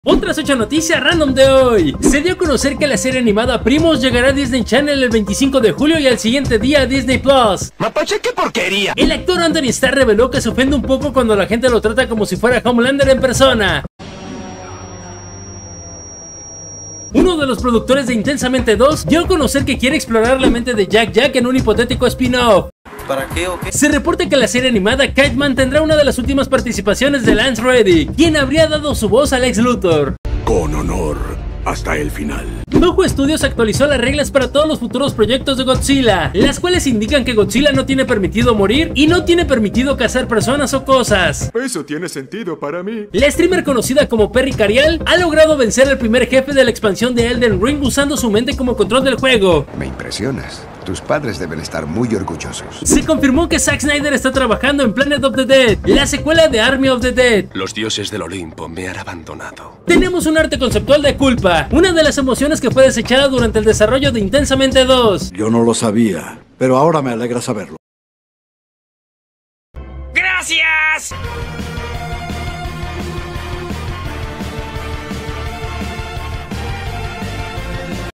Otras 8 noticias random de hoy. Se dio a conocer que la serie animada Primos llegará a Disney Channel el 25 de julio y al siguiente día a Disney Plus. ¡Mapache, qué porquería! El actor Anthony Starr reveló que se ofende un poco cuando la gente lo trata como si fuera Homelander en persona. Uno de los productores de Intensamente 2 dio a conocer que quiere explorar la mente de Jack en un hipotético spin-off. ¿Para qué o qué? Se reporta que la serie animada Kiteman tendrá una de las últimas participaciones de Lance Reddick, quien habría dado su voz a Lex Luthor. Con honor, hasta el final. Toho Studios actualizó las reglas para todos los futuros proyectos de Godzilla, las cuales indican que Godzilla no tiene permitido morir y no tiene permitido cazar personas o cosas. Eso tiene sentido para mí. La streamer conocida como Perry Carial ha logrado vencer al primer jefe de la expansión de Elden Ring usando su mente como control del juego. Me impresionas. Tus padres deben estar muy orgullosos. Se confirmó que Zack Snyder está trabajando en Planet of the Dead, la secuela de Army of the Dead. Los dioses del Olimpo me han abandonado. Tenemos un arte conceptual de Culpa, una de las emociones que fue desechada durante el desarrollo de Intensamente 2. Yo no lo sabía, pero ahora me alegra saberlo. ¡Gracias!